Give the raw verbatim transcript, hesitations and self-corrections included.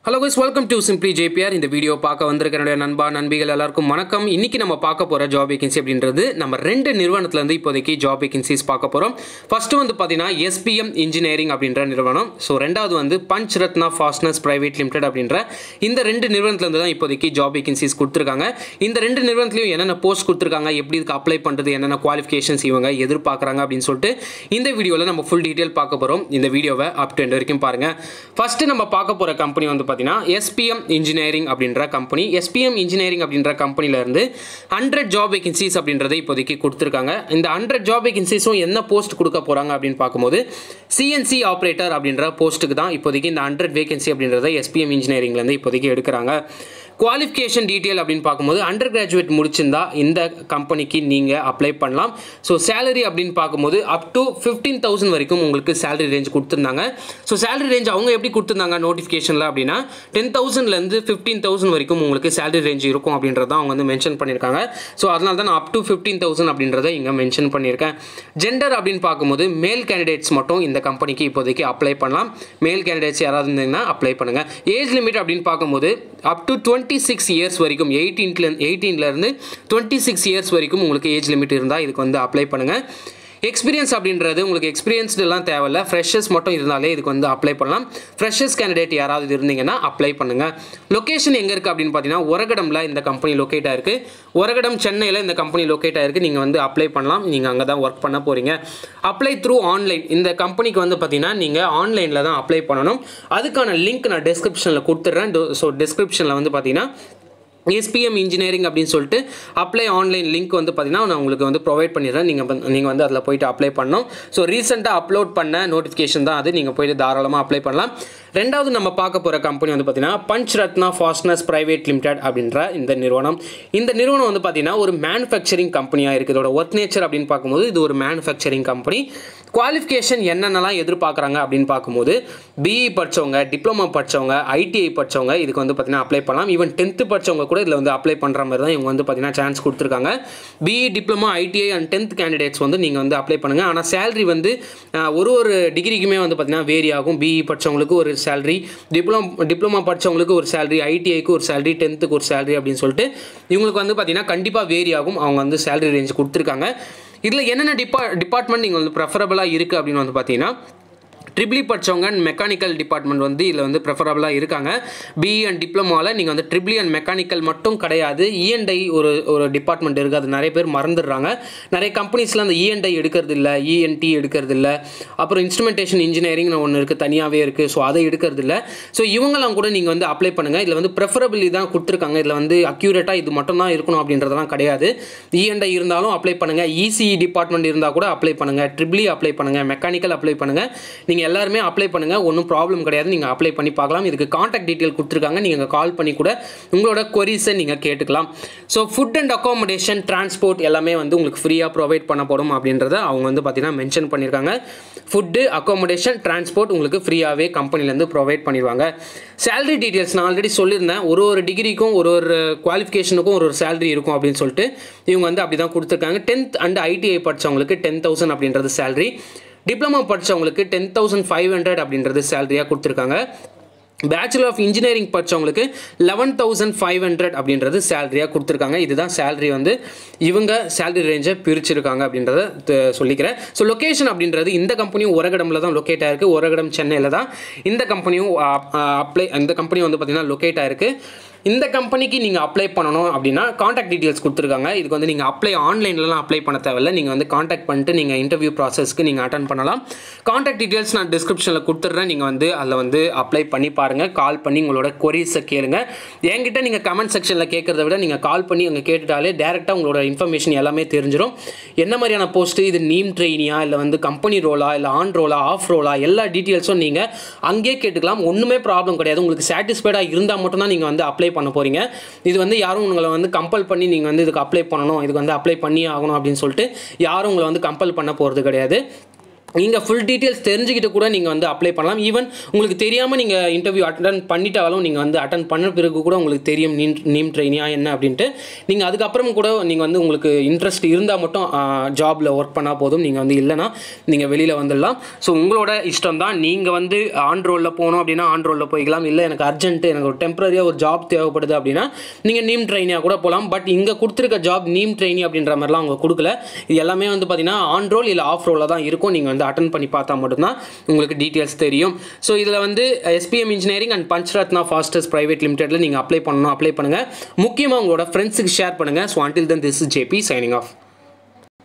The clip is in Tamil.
Hello guys, welcome to Simply J P R. இந்த வீடியோ பார்க்க வந்திருக்கிற நண்பா நண்பிகள் எல்லாருக்கும் வணக்கம். இன்னைக்கு நம்ம பார்க்க போற ஜாப் வேகன்சி அப்படின்றது நம்ம ரெண்டு நிறுவனத்துல இருந்து இப்போதைக்கு ஜாப் வேகன்சிஸ் பார்க்க போறோம். ஃபர்ஸ்ட் வந்து பாத்தீங்கன்னா S P M இன்ஜினியரிங் அப்படின்ற நிறுவனம். ஸோ ரெண்டாவது வந்து Panch Ratna fasteners private limited அப்படின்ற இந்த ரெண்டு நிறுவனத்துல இருந்து தான் இப்போதைக்கு ஜாப் வேகன்சிஸ் கொடுத்துருக்காங்க. இந்த ரெண்டு நிறுவனத்திலையும் என்னென்ன போஸ்ட் கொடுத்துருக்காங்க, எப்படி இதுக்கு அப்ளை பண்றது, என்னென்ன குவாலிஃபிகேஷன்ஸ் இவங்க எதிர்பார்க்குறாங்க அப்படின்னு சொல்லிட்டு இந்த வீடியோவில் நம்ம ஃபுல் டீட்டெயில் பார்க்க போறோம். இந்த வீடியோவை அப் டு எண்ட் வரைக்கும் பாருங்க. ஃபர்ஸ்ட் நம்ம பார்க்க போற கம்பெனி வந்து S P M இன்ஜினியரிங் அப்படின்ற company. S P M engineering அப்படின்ற கம்பெனில இருந்து ஹண்ட்ரட் ஜாப் வேகன்சிஸ் அப்படின்றதை இப்போதைக்கு கொடுத்துருக்காங்க. இந்த ஹண்ட்ரட் ஜாப் வேகன்சிஸும் என்ன போஸ்ட் கொடுக்க போறாங்க அப்படின்னு பார்க்கும்போது C N C ஆப்ரேட்டர் அப்படின்ற போஸ்ட்டுக்கு தான் இப்போதைக்கு இந்த ஹண்ட்ரட் வேகன்சி அப்படின்றத S P M இன்ஜினியரிங்ல இருந்து இப்போதைக்கு எடுக்கிறாங்க. குவாலிஃபிகேஷன் டீட்டெயில் அப்படின்னு பார்க்கும்போது அண்டர் கிராஜுவேட் முடிச்சிருந்தா இந்த கம்பெனிக்கு நீங்கள் அப்ளை பண்ணலாம். ஸோ சேலரி அப்படின்னு பார்க்கும்போது அப் டு ஃபிஃப்டீன் தௌசண்ட் வரைக்கும் உங்களுக்கு சேலரி ரேஞ்ச் கொடுத்துருந்தாங்க. ஸோ சேலரி ரேஞ்ச் அவங்க எப்படி கொடுத்துருந்தாங்க நோட்டிஃபிகேஷனில் அப்படின்னா டென் தௌசண்ட்லேருந்து ஃபிஃப்டீன் தௌசண்ட் வரைக்கும் உங்களுக்கு சேலரி ரேஞ்ச் இருக்கும் அப்படின்றத அவங்க வந்து மென்ஷன் பண்ணியிருக்காங்க. ஸோ அதனால தான் நான் அப் டு ஃபிஃப்டீன் தௌசண்ட் அப்படின்றத இங்கே மென்ஷன் பண்ணியிருக்கேன். ஜெண்டர் அப்படின்னு பார்க்கும்போது மேல் கேண்டிடேட்ஸ் மட்டும் இந்த கம்பெனிக்கு இப்போதைக்கு அப்ளை பண்ணலாம். மேல் கேண்டிடேட்ஸ் யாராவது இருந்தீங்கன்னா அப்ளை பண்ணுங்கள். ஏஜ் லிமிட் அப்படின்னு பார்க்கும்போது up to twenty six years வரைக்கும் எயிட்டீன்ல எயிட்டீன்ல இருந்து டுவெண்ட்டி சிக்ஸ் இயர்ஸ் வரைக்கும் உங்களுக்கு ஏஜ் லிமிட் இருந்தால் இதுக்கு வந்து அப்ளை பண்ணுங்கள். எக்ஸ்பீரியன்ஸ் அப்படின்றது உங்களுக்கு எக்ஸ்பீரியன்ஸ்டு எல்லாம் தேவையில்ல, ஃப்ரெஷர்ஸ் மட்டும் இருந்தாலே இதுக்கு வந்து அப்ளை பண்ணலாம். ஃப்ரெஷர்ஸ் கேண்டிடேட் யாராவது இருந்தீங்கன்னா அப்ளை பண்ணுங்கள். லொக்கேஷன் எங்கே இருக்குது அப்படின்னு பார்த்தீங்கன்னா ஒரகடமில் இந்த கம்பெனி லொக்கேட் ஆயிருக்கு. ஒரகடம் சென்னையில் இந்த கம்பெனி லொக்கேட் ஆயிருக்கு. நீங்கள் வந்து அப்ளை பண்ணலாம். நீங்கள் அங்கே தான் ஒர்க் பண்ண போகிறீங்க. Apply through online. இந்த கம்பெனிக்கு வந்து பார்த்தீங்கன்னா நீங்கள் ஆன்லைனில் தான் அப்ளை பண்ணணும். அதுக்கான லிங்க் நான் டிஸ்கிரிப்ஷனில் கொடுத்துட்றேன். ஸோ டிஸ்கிரிப்ஷனில் வந்து பார்த்தீங்கன்னா S P M இன்ஜினியரிங் அப்படின்னு சொல்லிட்டு அப்ளை ஆன்லைன் லிங்க் வந்து பார்த்தீங்கன்னா நான் உங்களுக்கு வந்து ப்ரொவைட் பண்ணிடுறேன். நீங்கள் நீங்கள் வந்து அதில் போய்ட்டு அப்ளை பண்ணணும். ஸோ ரீசெண்டாக அப்லோட் பண்ண நோட்டிஃபிகேஷன் தான் அது. நீங்கள் போய்ட்டு தாராளமாக அப்ளை பண்ணலாம். ரெண்டாவது நம்ம பார்க்க போகிற கம்பெனி வந்து பார்த்தீங்கன்னா Panch Ratna fasteners private limited அப்படின்ற இந்த நிறுவனம். இந்த நிறுவனம் வந்து பார்த்தீங்கன்னா ஒரு மேனுஃபேக்சரிங் கம்பெனியாக இருக்குது. இதோட ஒர்க் நேச்சர் அப்படின்னு பார்க்கும்போது இது ஒரு மேனுஃபேக்சரிங் கம்பெனி. குவாலிஃபிகேஷன் என்னென்னலாம் எதிர்பார்க்குறாங்க அப்படின்னு பார்க்கும்போது பிஇ படித்தவங்க, டிப்ளமோ படித்தவங்க, I T I படித்தவங்க இதுக்கு வந்து பார்த்தீங்கன்னா அப்ளை பண்ணலாம். ஈவன் டென்த்து படித்தவங்க கூட இதில் வந்து அப்ளை பண்ணுற மாதிரி தான் இவங்க வந்து பார்த்தீங்கன்னா சான்ஸ் கொடுத்துருக்காங்க. BE, diploma, I T I and tenth candidates வந்து நீங்கள் வந்து அப்ளை பண்ணுங்கள். ஆனால் சேலரி வந்து ஒரு ஒரு டிகிரிக்குமே வந்து பார்த்தீங்கன்னா வேரி ஆகும். பிஇ படித்தவங்களுக்கு ஒரு சேலரி, டிப்ளமோ டிப்ளமோ படித்தவங்களுக்கு ஒரு சேலரி, I T Iக்கு ஒரு சேலரி, டென்த்துக்கு ஒரு சேலரி அப்படின்னு சொல்லிட்டு இவங்களுக்கு வந்து பார்த்தீங்கன்னா கண்டிப்பாக வேரி ஆகும். அவங்க வந்து சேலரி ரேஞ்ச் கொடுத்துருக்காங்க. இதில் என்னென்ன டிபா டிபார்ட்மெண்ட் நீங்கள் வந்து ப்ரெஃபரபுளாக இருக்குது அப்படின்னு வந்து பார்த்தீங்கன்னா ட்ரிபிள் படித்தவங்க அண்ட் மெக்கானிக்கல் டிபார்ட்மெண்ட் வந்து இதில் வந்து ப்ரெஃபரபுளாக இருக்காங்க. பிஇ அண்ட் டிப்ளமோவில் நீங்கள் வந்து ட்ரிபிள் அண்ட் மெக்கானிக்கல் மட்டும் கிடையாது, இஎன்ஐ ஒரு ஒரு டிபார்ட்மெண்ட் இருக்குது. அது நிறைய பேர் மறந்துடுறாங்க. நிறைய கம்பெனிஸில் அந்த இஎன்ஐ எடுக்கிறது இல்லை, இஎன்டி எடுக்கிறது இல்லை. அப்புறம் இன்ஸ்ட்ருமெண்டேஷன் இன்ஜினியரிங்னு ஒன்று இருக்குது, தனியாகவே இருக்குது. ஸோ அதை எடுக்கிறது இல்லை. ஸோ இவங்கெல்லாம் கூட நீங்கள் வந்து அப்ளை பண்ணுங்கள். இதில் வந்து ப்ரெஃபரபிளி தான் கொடுத்துருக்காங்க. இதில் வந்து அக்யூரேட்டாக இது மட்டும் தான் இருக்கணும் அப்படின்றதெல்லாம் கிடையாது. இஎன்ஐ இருந்தாலும் அப்ளை பண்ணுங்கள், இசிஇ டிபார்ட்மெண்ட் இருந்தால் கூட அப்ளை பண்ணுங்கள், ட்ரிபிள் அப்ளை பண்ணுங்கள், மெக்கானிக்கல் அப்ளை பண்ணுங்கள். நீங்கள் எல்லாருமே அப்ளை பண்ணுங்கள். ஒன்றும் ப்ராப்ளம் கிடையாது. நீங்கள் அப்ளை பண்ணி பார்க்கலாம். இதுக்கு கான்டாக்ட் டீட்டெயில் கொடுத்துருக்காங்க. நீங்கள் கால் பண்ணி கூட உங்களோட கொரிஸை நீங்கள் கேட்டுக்கலாம். So food and accommodation, transport எல்லாமே வந்து உங்களுக்கு ஃப்ரீயாக ப்ரொவைட் பண்ணப்படும் அப்படின்றத அவங்க வந்து பார்த்தீங்கன்னா மென்ஷன் பண்ணியிருக்காங்க. ஃபுட்டு, அக்காமடேஷன், டிரான்ஸ்போர்ட் உங்களுக்கு ஃப்ரீயாகவே கம்பெனிலேருந்து ப்ரொவைட் பண்ணிடுவாங்க. சேலரி டீட்டெயில்ஸ் நான் ஆல்ரெடி சொல்லியிருந்தேன். ஒரு ஒரு டிகிரிக்கும் ஒரு ஒரு குவாலிஃபிகேஷனுக்கும் ஒரு ஒரு சேலரி இருக்கும் அப்படின்னு சொல்லிட்டு இவங்க வந்து அப்படி தான் கொடுத்துருக்காங்க. Tenth and I T I படித்தவங்களுக்கு டென் தௌசண்ட் அப்படின்றது சேலரி, டிப்ளமோ படித்தவங்களுக்கு டென் தௌசண்ட் ஃபைவ் ஹண்ட்ரட் அப்படின்றது சேலரியாக கொடுத்துருக்காங்க. பேச்சுலர் ஆஃப் இன்ஜினியரிங் படித்தவங்களுக்கு லெவன் தௌசண்ட் ஃபைவ் ஹண்ட்ரட் அப்படின்றது சேலரியாக கொடுத்துருக்காங்க. இதுதான் சேலரி வந்து இவங்க சேலரி ரேஞ்சை பிரிச்சிருக்காங்க அப்படின்றத சொல்லிக்கிறேன். ஸோ லொக்கேஷன் அப்படின்றது இந்த கம்பெனியும் ஒரகடமில் தான் லொக்கேட் ஆயிருக்கு. ஒரகடம் சென்னையில் தான் இந்த கம்பெனியும் அப்ளை இந்த கம்பெனி வந்து பார்த்தீங்கன்னா லொக்கேட் ஆயிருக்கு. இந்த கம்பெனிக்கு நீங்கள் அப்ளை பண்ணணும் அப்படின்னா கான்டாக்ட் டீட்டெயில்ஸ் கொடுத்துருக்காங்க. இதுக்கு வந்து நீங்கள் அப்ளை ஆன்லைன்லலாம் அப்ளை பண்ண தேவையில்லை. நீங்கள் வந்து கான்டாக்ட் பண்ணிட்டு நீங்கள் இன்டர்வியூ ப்ராசஸ்க்கு நீங்கள் அட்டன் பண்ணலாம். கான்டாக்ட் டீட்டெயில்ஸ் நான் டிஸ்கிரிப்ஷனில் கொடுத்துட்றேன். நீங்கள் வந்து அதில் வந்து அப்ளை பண்ணி பாருங்கள். கால் பண்ணி உங்களோட கொரீஸை கேளுங்க. என்கிட்ட நீங்கள் கமெண்ட் செக்ஷனில் கேட்குறத விட நீங்கள் கால் பண்ணி அங்கே கேட்டுட்டாலே டேரெக்டாக உங்களோட இன்ஃபர்மேஷன் எல்லாமே தெரிஞ்சிடும். என்ன மாதிரியான போஸ்ட்டு, இது நீம் ட்ரெயினியா இல்லை வந்து கம்பெனி ரோலா இல்லை ஆன் ரோலா ஆஃப் ரோலா, எல்லா டீட்டெயில்ஸும் நீங்கள் அங்கேயே கேட்டுக்கலாம். ஒன்றுமே ப்ராப்ளம் கிடையாது. உங்களுக்கு சாட்டிஸ்ஃபைடாக இருந்தால் மட்டும்தான் நீங்கள் வந்து அப்ளை பண்ண போறீங்க. இது வந்து யாரும் உங்களை வந்து கம்பல் பண்ணி நீங்க வந்து இதுக்கு அப்ளை பண்ணணும், இதுக்கு வந்து அப்ளை பண்ணி ஆகணும் அப்படின்னு சொல்லிட்டு யாரும் உங்களை வந்து கம்பல் பண்ண போறது கிடையாது. நீங்கள் ஃபுல் டீட்டெயில்ஸ் தெரிஞ்சுக்கிட்டு கூட நீங்கள் வந்து அப்ளை பண்ணலாம். ஈவன் உங்களுக்கு தெரியாமல் நீங்கள் இன்டர்வியூ அட்டன் பண்ணிட்டாலும் நீங்கள் வந்து அட்டன் பண்ண பிறகு கூட உங்களுக்கு தெரியும் நீம் நீம் ட்ரெயினியா என்ன அப்படின்ட்டு. நீங்கள் அதுக்கப்புறம் கூட நீங்கள் வந்து உங்களுக்கு இன்ட்ரெஸ்ட் இருந்தால் மட்டும் ஜாபில் ஒர்க் பண்ணால் போதும். நீங்கள் வந்து இல்லைனா நீங்கள் வெளியில் வந்துடலாம். ஸோ உங்களோட இஷ்டம் தான். நீங்கள் வந்து ஆன் ரோலில் போகணும் அப்படின்னா ஆன் ரோலில் போய்க்கலாம். இல்லை எனக்கு அர்ஜென்ட்டு எனக்கு ஒரு டெம்பரரியாக ஒரு ஜாப் தேவைப்படுது அப்படின்னா நீங்கள் நீம் ட்ரெயினியாக கூட போகலாம். பட் இங்கே கொடுத்துருக்க ஜாப் நீம் ட்ரெயினி அப்படின்ற மாதிரிலாம் அவங்க கொடுக்கல. இது எல்லாமே வந்து பார்த்தீங்கன்னா ஆன் ரோல் இல்லை ஆஃப் ரோலில் தான் இருக்கும். நீங்கள் வந்து அட்டன் பண்ணி பார்த்தா மட்டும்தான் உங்களுக்கு டீட்டெயில்ஸ் தெரியும். ஸோ இதில் வந்து SPM engineering and Panchratna fasteners private லிமிடெட்ல நீங்கள் அப்ளை பண்ணணும். அப்ளை பண்ணுங்கள். முக்கியமாக உங்களோட ஃப்ரெண்ட்ஸுக்கு ஷேர் பண்ணுங்கள். So until then this is JP signing of.